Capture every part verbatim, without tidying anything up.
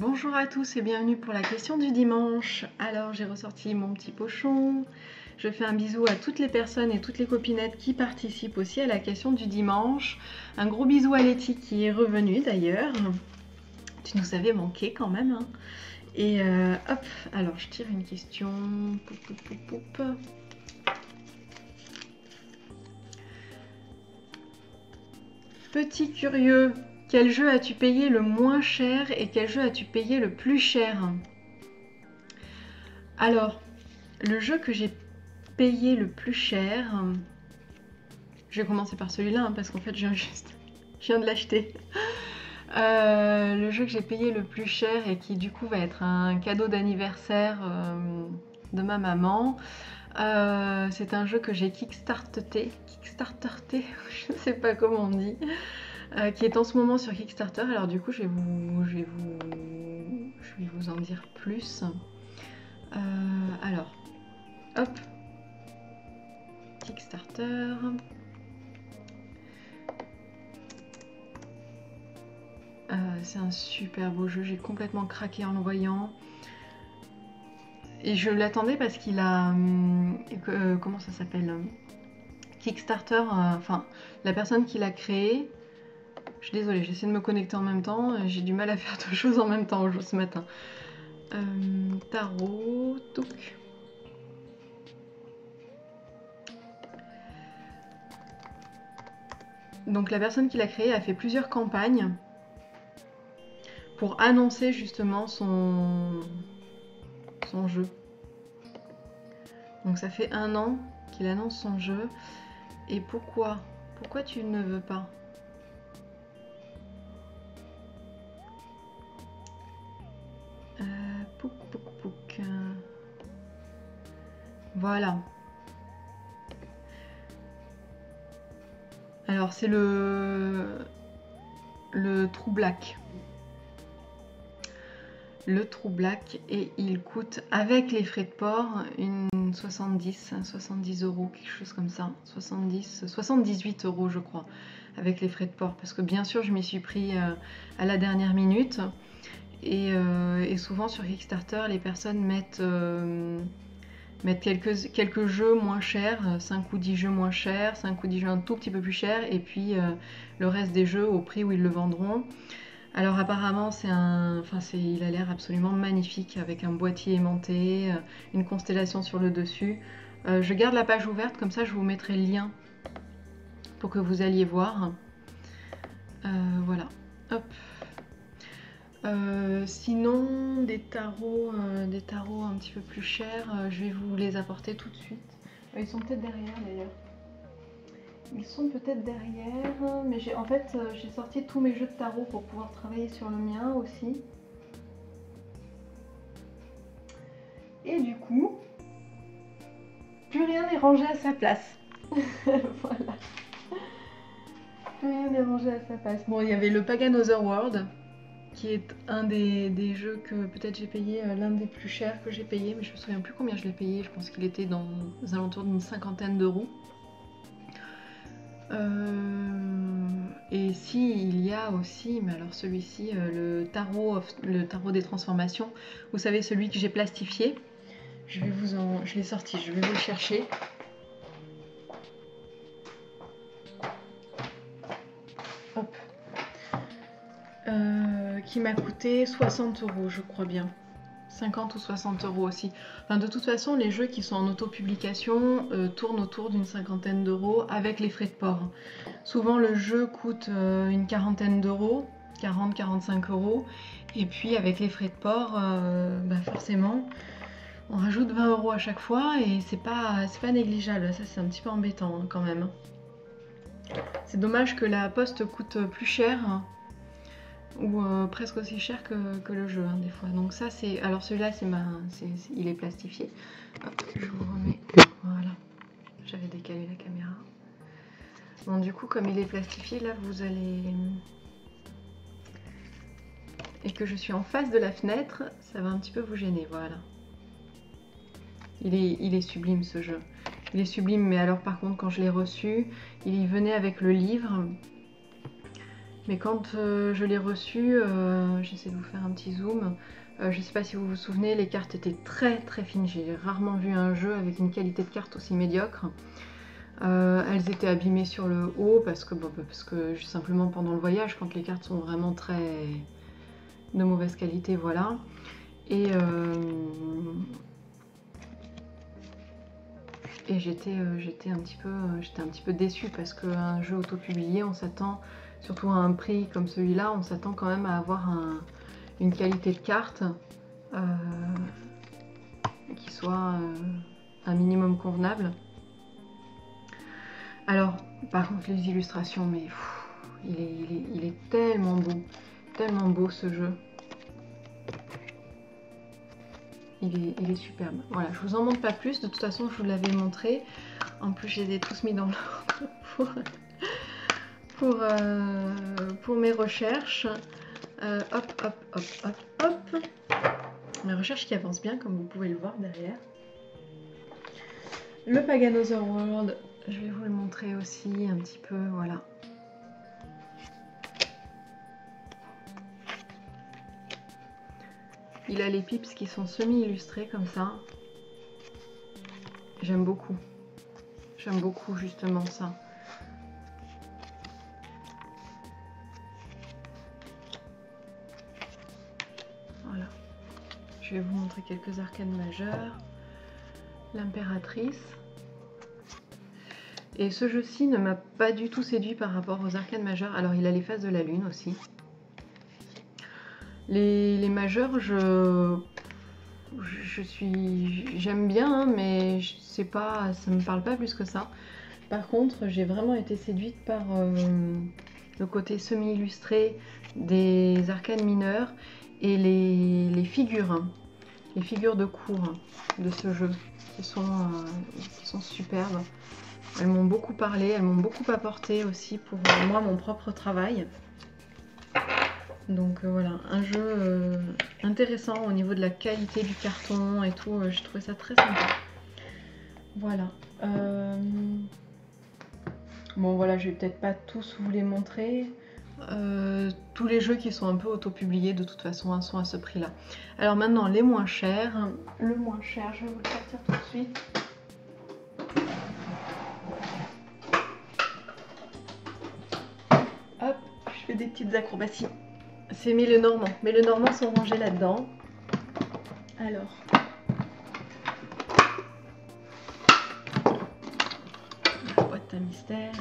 Bonjour à tous et bienvenue pour la question du dimanche. Alors j'ai ressorti mon petit pochon. Je fais un bisou à toutes les personnes et toutes les copinettes qui participent aussi à la question du dimanche. Un gros bisou à Letty qui est revenue d'ailleurs. Tu nous avais manqué quand même. Hein. Et euh, hop, alors je tire une question. Poup, poup, poup, poup. Petit curieux, quel jeu as-tu payé le moins cher et quel jeu as-tu payé le plus cher? Alors, le jeu que j'ai payé le plus cher, je vais commencer par celui-là hein, parce qu'en fait je viens juste, je viens de l'acheter. Euh, le jeu que j'ai payé le plus cher et qui du coup va être un cadeau d'anniversaire euh, de ma maman, euh, c'est un jeu que j'ai kickstarté, kickstarté, je ne sais pas comment on dit. Euh, qui est en ce moment sur Kickstarter. Alors du coup, je vais vous, je vais vous, je vais vous en dire plus. Euh, alors, hop, Kickstarter. Euh, c'est un super beau jeu. J'ai complètement craqué en le voyant. Et je l'attendais parce qu'il a, euh, comment ça s'appelle, Kickstarter. Euh, enfin, la personne qui l'a créé. Je suis désolée, j'essaie de me connecter en même temps. J'ai du mal à faire deux choses en même temps ce matin. Euh, tarot, touc. Donc la personne qui l'a créé a fait plusieurs campagnes pour annoncer justement son, son jeu. Donc ça fait un an qu'il annonce son jeu. Et pourquoi? Pourquoi tu ne veux pas? Euh, pouc, pouc, pouc. Voilà. Alors c'est le le True Black. Le True Black et il coûte avec les frais de port une soixante-dix, soixante-dix euros, quelque chose comme ça, soixante-dix, soixante-dix-huit euros je crois, avec les frais de port, parce que bien sûr je m'y suis pris euh, à la dernière minute et, euh, et souvent sur Kickstarter les personnes mettent euh, mettre quelques, quelques jeux moins chers, cinq ou dix jeux moins chers, cinq ou dix jeux un tout petit peu plus chers, et puis euh, le reste des jeux au prix où ils le vendront. Alors apparemment, c'est un, enfin, c'est, il a l'air absolument magnifique, avec un boîtier aimanté, euh, une constellation sur le dessus. Euh, je garde la page ouverte, comme ça je vous mettrai le lien pour que vous alliez voir. Euh, voilà, hop. Euh, sinon, des tarots, euh, des tarots un petit peu plus chers, euh, je vais vous les apporter tout de suite. Euh, ils sont peut-être derrière d'ailleurs. Ils sont peut-être derrière, mais j'ai en fait euh, j'ai sorti tous mes jeux de tarot pour pouvoir travailler sur le mien aussi. Et du coup, plus rien n'est rangé à sa place. Voilà. Plus rien n'est rangé à sa place. Bon, il y avait le Pagan Otherworld, qui est un des, des jeux que peut-être j'ai payé, euh, l'un des plus chers que j'ai payé, mais je me souviens plus combien je l'ai payé, je pense qu'il était dans aux alentours d'une cinquantaine d'euros. Euh, et si il y a aussi, mais alors celui-ci, euh, le tarot, of, le tarot des transformations, vous savez celui que j'ai plastifié, je vais vous en, je l'ai sorti, je vais vous le chercher. Hop. Euh, qui m'a coûté soixante euros, je crois bien. cinquante ou soixante euros aussi. Enfin, de toute façon, les jeux qui sont en auto-publication euh, tournent autour d'une cinquantaine d'euros avec les frais de port. Souvent, le jeu coûte euh, une quarantaine d'euros, quarante à quarante-cinq euros. Et puis, avec les frais de port, euh, bah forcément, on rajoute vingt euros à chaque fois et c'est pas, c'est pas négligeable. Ça, c'est un petit peu embêtant hein, quand même. C'est dommage que la poste coûte plus cher. Hein, ou euh, presque aussi cher que, que le jeu hein, des fois. Donc ça c'est, alors celui-là c'est ma, c'est, c'est, il est plastifié. Hop, je vous remets, voilà. J'avais décalé la caméra. Bon du coup comme il est plastifié là vous allez, et que je suis en face de la fenêtre, ça va un petit peu vous gêner. Voilà. Il est, il est sublime ce jeu. Il est sublime mais alors par contre quand je l'ai reçu, il y venait avec le livre. Mais quand euh, je l'ai reçu, euh, j'essaie de vous faire un petit zoom. Euh, je ne sais pas si vous vous souvenez, les cartes étaient très très fines. J'ai rarement vu un jeu avec une qualité de carte aussi médiocre. Euh, elles étaient abîmées sur le haut parce que, bon, parce que simplement pendant le voyage, quand les cartes sont vraiment très de mauvaise qualité, voilà. Et, euh, et j'étais euh, j'étais un petit peu j'étais un petit peu déçue parce qu'un jeu auto-publié, on s'attend, surtout à un prix comme celui-là, on s'attend quand même à avoir un, une qualité de carte euh, qui soit euh, un minimum convenable. Alors, par contre, les illustrations, mais pff, il, est, il, est, il est tellement beau, tellement beau ce jeu. Il est, il est superbe. Voilà, je vous en montre pas plus, de toute façon, je vous l'avais montré. En plus, je les ai tous mis dans l'ordre pour, pour, euh, pour mes recherches. Euh, hop, hop, hop, hop, hop. Mes recherches qui avancent bien, comme vous pouvez le voir derrière. Le Pagan Otherworld, je vais vous le montrer aussi un petit peu, voilà. Il a les pips qui sont semi-illustrés comme ça. J'aime beaucoup. J'aime beaucoup justement ça. Voilà. Je vais vous montrer quelques arcanes majeures. L'impératrice. Et ce jeu-ci ne m'a pas du tout séduit par rapport aux arcanes majeures. Alors il a les phases de la lune aussi. Les, les majeurs, je, je suis, j'aime bien, hein, mais c'est pas, ça me parle pas plus que ça. Par contre, j'ai vraiment été séduite par euh, le côté semi-illustré des arcanes mineurs et les, les figures, hein, les figures de cours de ce jeu qui sont, euh, qui sont superbes. Elles m'ont beaucoup parlé, elles m'ont beaucoup apporté aussi pour euh, moi, mon propre travail. Donc euh, voilà, un jeu euh, intéressant au niveau de la qualité du carton et tout, euh, j'ai trouvé ça très sympa. Voilà. Euh... Bon voilà, je vais peut-être pas tous vous les montrer. Euh, tous les jeux qui sont un peu auto-publiés de toute façon hein, sont à ce prix-là. Alors maintenant, les moins chers. Le moins cher, je vais vous le sortir tout de suite. Hop, je fais des petites acrobaties. C'est mis le normand, mais le normand sont rangés là-dedans. Alors, la boîte à mystère.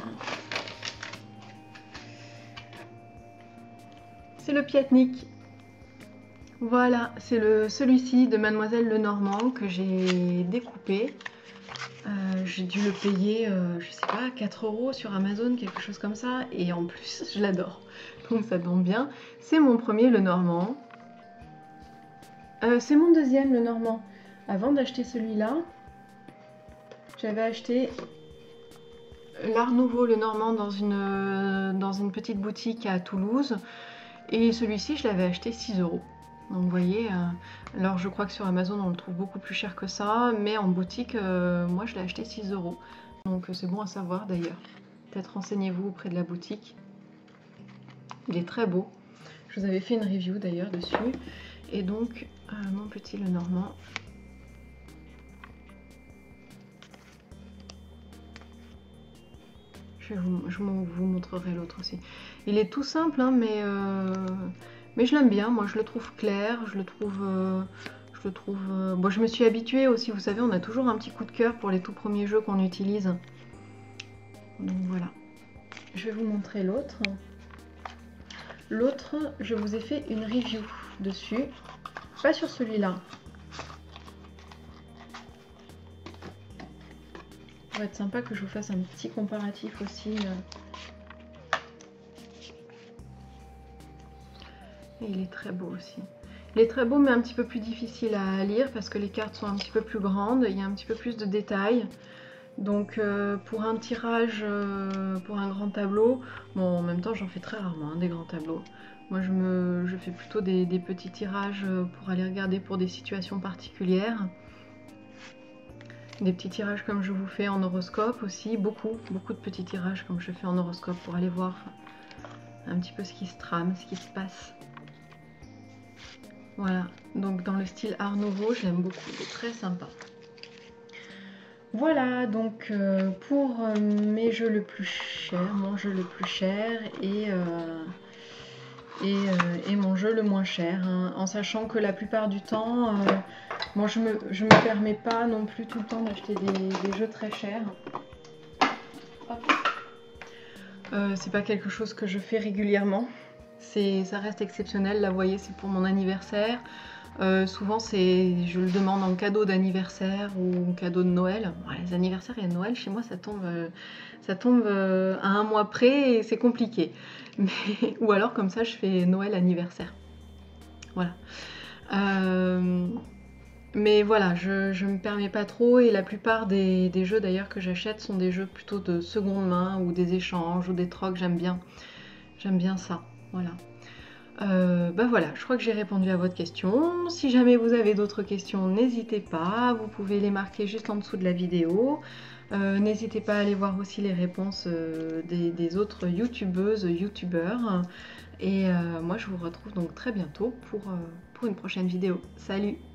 C'est le Piatnik. Voilà, c'est le celui-ci de Mademoiselle Lenormand que j'ai découpé. Euh, j'ai dû le payer, euh, je sais pas, quatre euros sur Amazon, quelque chose comme ça. Et en plus, je l'adore. Donc ça tombe bien. C'est mon premier Lenormand. Euh, c'est mon deuxième Lenormand. Avant d'acheter celui-là, j'avais acheté l'Art Nouveau Lenormand dans une, dans une petite boutique à Toulouse. Et celui-ci, je l'avais acheté six euros. Donc vous voyez, euh, alors je crois que sur Amazon on le trouve beaucoup plus cher que ça, mais en boutique, euh, moi je l'ai acheté six euros. Donc c'est bon à savoir d'ailleurs. Peut-être renseignez-vous auprès de la boutique. Il est très beau. Je vous avais fait une review d'ailleurs dessus. Et donc, euh, mon petit Lenormand. Je, vous, je vous montrerai l'autre aussi. Il est tout simple, hein, mais... Euh, Mais je l'aime bien, moi je le trouve clair, je le trouve... Euh, je le trouve... Euh... Bon, je me suis habituée aussi, vous savez, on a toujours un petit coup de cœur pour les tout premiers jeux qu'on utilise. Donc voilà. Je vais vous montrer l'autre. L'autre, je vous ai fait une review dessus. Pas sur celui-là. Ça va être sympa que je vous fasse un petit comparatif aussi. Euh... Et il est très beau aussi. Il est très beau mais un petit peu plus difficile à lire parce que les cartes sont un petit peu plus grandes, il y a un petit peu plus de détails. Donc euh, pour un tirage, euh, pour un grand tableau, bon en même temps j'en fais très rarement hein, des grands tableaux. Moi je, me, je fais plutôt des, des petits tirages pour aller regarder pour des situations particulières. Des petits tirages comme je vous fais en horoscope aussi, beaucoup, beaucoup de petits tirages comme je fais en horoscope pour aller voir un petit peu ce qui se trame, ce qui se passe. Voilà, donc dans le style Art Nouveau, je l'aime beaucoup, il est très sympa. Voilà, donc euh, pour euh, mes jeux le plus cher, mon jeu le plus cher et, euh, et, euh, et mon jeu le moins cher, hein, en sachant que la plupart du temps, euh, moi je me, je me permets pas non plus tout le temps d'acheter des, des jeux très chers. Euh, c'est pas quelque chose que je fais régulièrement, ça reste exceptionnel, là vous voyez c'est pour mon anniversaire. Euh, souvent c'est, je le demande en cadeau d'anniversaire ou en cadeau de Noël. Bon, les anniversaires et Noël chez moi ça tombe, euh, ça tombe euh, à un mois près et c'est compliqué. Mais, ou alors comme ça je fais Noël anniversaire. Voilà. Euh, mais voilà, je, je me permets pas trop et la plupart des, des jeux d'ailleurs que j'achète sont des jeux plutôt de seconde main ou des échanges ou des trocs, j'aime bien. J'aime bien ça. Voilà. Euh, bah voilà, je crois que j'ai répondu à votre question. Si jamais vous avez d'autres questions, n'hésitez pas, vous pouvez les marquer juste en dessous de la vidéo. Euh, n'hésitez pas à aller voir aussi les réponses euh, des, des autres youtubeuses, youtubeurs. Et euh, moi je vous retrouve donc très bientôt pour, euh, pour une prochaine vidéo. Salut!